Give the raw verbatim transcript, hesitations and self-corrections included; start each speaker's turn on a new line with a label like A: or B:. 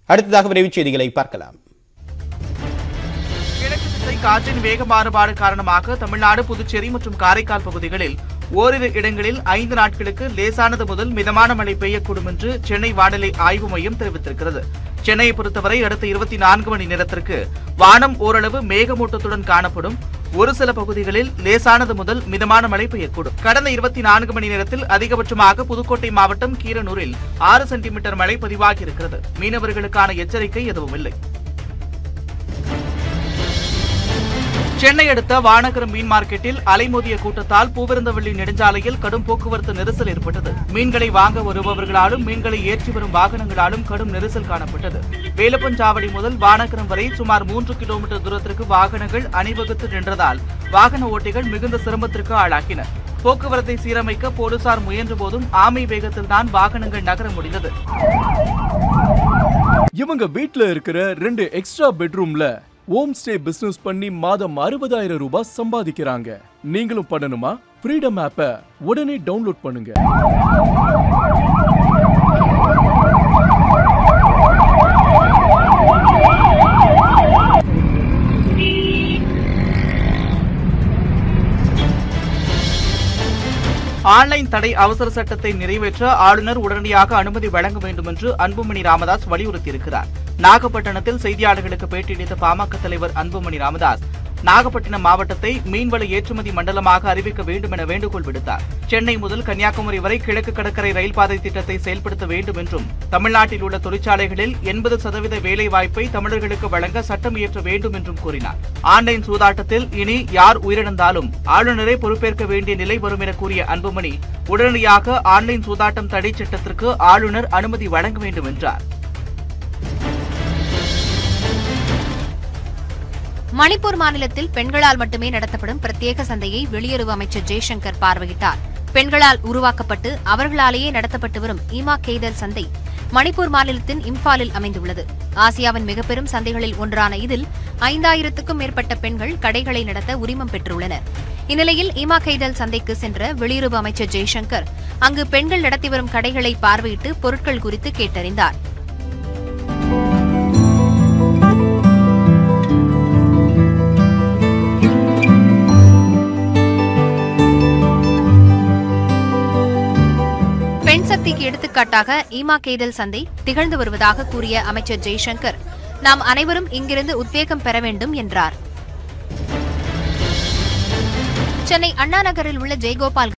A: அடுத்ததாக விரைவுச் செய்திகளை பார்க்கலாம்.
B: கிழக்கு திசை காற்றின் வேக மாறுபாடு காரணமாக தமிழ்நாடு, புதுச்சேரி மற்றும் காரைக்கால் பகுதிகளில் ஓரிரு இடங்களில் ஐந்து நாட்களுக்கு லேசானது முதல் மிதமான மழை பெய்யக்கூடும் என்று சென்னை வானிலை ஆய்வு மையம் தெரிவித்திருக்கிறது. சென்னையை பொறுத்தவரை அடுத்த இருபத்தி நான்கு மணி நேரத்திற்கு வானம் ஓரளவு மேகமூட்டத்துடன் காணப்படும். ஒரு சில பகுதிகளில் லேசானது முதல் மிதமான மழை பெய்யக்கூடும். கடந்த இருபத்தி நான்கு மணி நேரத்தில் அதிகபட்சமாக புதுக்கோட்டை மாவட்டம் கீரனூரில் ஆறு சென்டிமீட்டர் மழை பதிவாகியிருக்கிறது. மீனவர்களுக்கான எச்சரிக்கை எதுவும் இல்லை. சென்னை அடுத்த வானகரம் மீன் மார்க்கெட்டில் அலைமோதிய கூட்டத்தால் பூவிருந்தவள்ளி நெடுஞ்சாலையில் கடும் போக்குவரத்து நெரிசல் ஏற்பட்டது. மீன்களை வாங்க வருபவர்களாலும் மீன்களை ஏற்றி வரும் வாகனங்களாலும் கடும் நெரிசல் காணப்பட்டது. வேலப்பஞ்சாவடி முதல் வானகரம் வரை சுமார் மூன்று கிலோமீட்டர் தூரத்திற்கு வாகனங்கள் அணிவகுத்து நின்றதால் வாகன ஓட்டிகள் மிகுந்த சிரமத்திற்கு ஆளாக்கினர். போக்குவரத்தை சீரமைக்க போலீசார் முயன்ற போதும் ஆமை வேகத்தில் தான் வாகனங்கள் நகர முடிந்தது.
C: இவங்க வீட்ல இருக்கிற ரெண்டு எக்ஸ்ட்ரா பெட்ரூம்ல ஹோம் ஸ்டே பிசினஸ் பண்ணி மாதம் அறுபதாயிரம் ரூபாய் சம்பாதிக்கிறாங்க. நீங்களும் பண்ணணுமா? ஃப்ரீடம் ஆப்பை உடனே டவுன்லோட் பண்ணுங்க.
B: ஆன்லைன் தடை அவசர சட்டத்தை நிறைவேற்ற ஆளுநர் உடனடியாக அனுமதி வழங்க வேண்டும் என்று அன்புமணி ராமதாஸ் வலியுறுத்தியிருக்கிறார். நாகப்பட்டினத்தில் செய்தியாளர்களுக்கு பேட்டியளித்த பாமக தலைவர் அன்புமணி ராமதாஸ் நாகப்பட்டினம் மாவட்டத்தை மீன்வள ஏற்றுமதி மண்டலமாக அறிவிக்க வேண்டும் என வேண்டுகோள் விடுத்தார். சென்னை முதல் கன்னியாகுமரி வரை கிழக்கு கடற்கரை ரயில் பாதை திட்டத்தை செயல்படுத்த வேண்டும் என்றும் தமிழ்நாட்டில் உள்ள தொழிற்சாலைகளில் எண்பது சதவீத வேலை வாய்ப்பை தமிழர்களுக்கு வழங்க சட்டம் இயற்ற வேண்டும் என்றும் கூறினார். ஆன்லைன் சூதாட்டத்தில் இனி யார் உயிரிழந்தாலும் ஆளுநரே பொறுப்பேற்க வேண்டிய நிலை வரும் என கூறிய அன்புமணி உடனடியாக ஆன்லைன் சூதாட்டம் தடை சட்டத்திற்கு ஆளுநர் அனுமதி வழங்க வேண்டும் என்றார்.
D: மணிப்பூர் மாநிலத்தில் பெண்களால் மட்டுமே நடத்தப்படும் பிரத்யேக சந்தையை வெளியுறவு அமைச்சர் ஜெய்சங்கர் பார்வையிட்டார். பெண்களால் உருவாக்கப்பட்டு அவர்களாலேயே நடத்தப்பட்டு வரும் ஈமா கெய்தல் சந்தை மணிப்பூர் மாநிலத்தின் இம்பாலில் அமைந்துள்ளது. ஆசியாவின் மிகப்பெரும் சந்தைகளில் ஒன்றான இதில் ஐந்தாயிரத்துக்கும் மேற்பட்ட பெண்கள் கடைகளை நடத்த உரிமம் பெற்றுள்ளனர். இந்நிலையில் ஈமா கெய்தல் சந்தைக்கு சென்ற வெளியுறவு அமைச்சர் ஜெய்சங்கர் அங்கு பெண்கள் நடத்தி வரும் கடைகளை பார்வையிட்டு பொருட்கள் குறித்து கேட்டறிந்தார். பெண் சக்திக்கு எடுத்துக்காட்டாக ஈமா கெய்தல் சந்தை திகழ்ந்து வருவதாக கூறிய அமைச்சர் ஜெய்சங்கர் நாம் அனைவரும் இங்கிருந்து உத்வேகம் பெற வேண்டும் என்றார். சென்னை அண்ணா நகரில் உள்ள ஜெயகோபால்